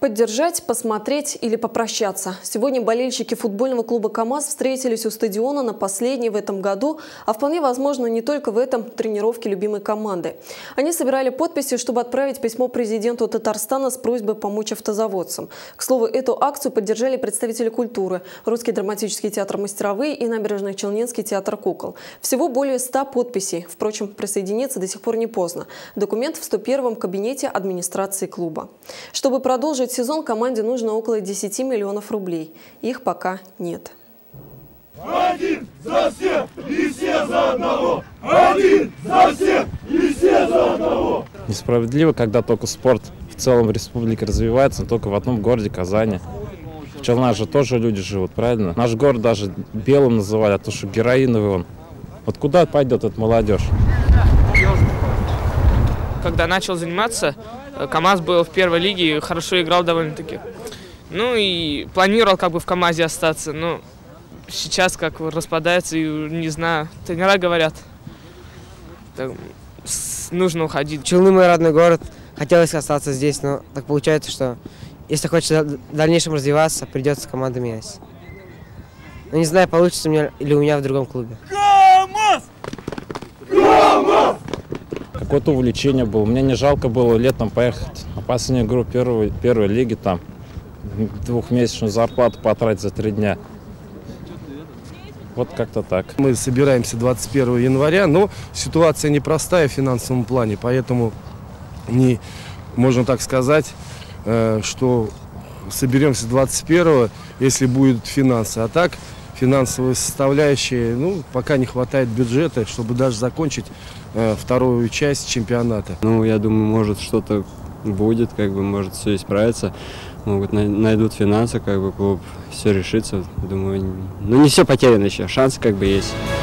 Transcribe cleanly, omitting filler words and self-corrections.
Поддержать, посмотреть или попрощаться. Сегодня болельщики футбольного клуба «КамАЗ» встретились у стадиона на последней в этом году, а вполне возможно не только в этом, тренировке любимой команды. Они собирали подписи, чтобы отправить письмо президенту Татарстана с просьбой помочь автозаводцам. К слову, эту акцию поддержали представители культуры, Русский драматический театр «Мастеровые» и Набережно-Челнинский театр кукол. Всего более 100 подписей. Впрочем, присоединиться до сих пор не поздно. Документ в 101-м кабинете администрации клуба. Чтобы продолжить сезон, команде нужно около 10 миллионов рублей. Их пока нет. Один за всех и все за одного! Один за всех и все за одного! Несправедливо, когда только спорт в целом в республике развивается, но только в одном городе, Казани. В Челнах же тоже люди живут, правильно? Наш город даже белым называли, а то, что героиновый он. Вот куда пойдет эта молодежь? Когда начал заниматься, КамАЗ был в первой лиге, хорошо играл довольно-таки. Ну и планировал как бы в КамАЗе остаться, но сейчас как распадается, и не знаю, тренера говорят, нужно уходить. Челны мой родной город, хотелось остаться здесь, но так получается, что если хочешь в дальнейшем развиваться, придется команду менять. Но не знаю, получится у меня или у меня в другом клубе. КамАЗ! КамАЗ! Какое-то увлечение было. Мне не жалко было летом поехать на последнюю игру первой лиги, там двухмесячную зарплату потратить за 3 дня. Вот как-то так. Мы собираемся 21 января, но ситуация непростая в финансовом плане, поэтому не можно так сказать, что соберемся 21, если будут финансы. А так, финансовые составляющие, пока не хватает бюджета, чтобы даже закончить вторую часть чемпионата. Я думаю, может что-то будет, может все исправится. Найдут финансы, клуб все решится. Думаю, не все потеряно еще, шансы есть.